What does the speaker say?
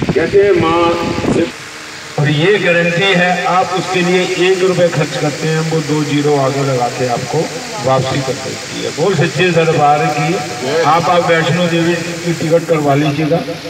कहते हैं माँ से, और ये गारंटी है आप उसके लिए 1 रुपये खर्च करते हैं, वो 2 जीरो आगे लगा के आपको वापसी कर देती है। बहुत सच्चे दरबार की आप वैष्णो देवी की टिकट करवा लीजिएगा।